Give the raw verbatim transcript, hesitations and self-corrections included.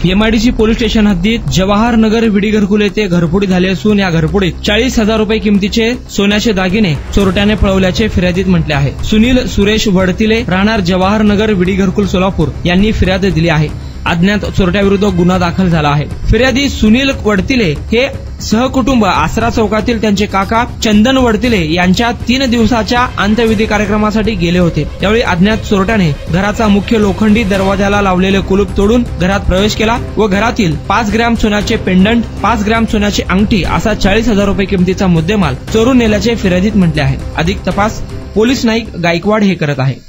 MIDC police station हद्दीत जवाहर नगर विडी घरकुल येथे घरफोडी झाली असून या घरफोडीत चाळीस हजार रुपये किमतीचे सोन्याचे दागिने चोरट्याने पळवल्याचे फिर्यादीत म्हटले आहे. सुनील सुरेश वडतिले राहणार जवाहर नगर विडी घरकुल सोलापूर यांनी फिर्याद दिली आहे. अज्ञात चोरट्याविरुद्ध गुन्हा दाखल झाला आहे. फिर्यादी सुनील वडतिले हे सहकुटुंब आसरा चौकातील त्यांचे काका चंदन वडतिले यांच्या तीन दिवसाच्या अंत्यविधी कार्यक्रमासाठी गेले होते. त्यावेळी अज्ञात चोरट्याने घराचा मुख्य लोखंडी दरवाजाला लावलेले कुलूप तोडून घरात प्रवेश केला व घरातील पाच ग्रॅम सोन्याचे पेंडंट, पाच ग्रॅम सोन्याची अंगठी असा चाळीस हजार रुपये किमतीचा मुद्देमाल चोरून नेल्याचे फिर्यादीत म्हटले आहे. अधिक तपास पोलीस नाईक गायकवाड हे करत आहे.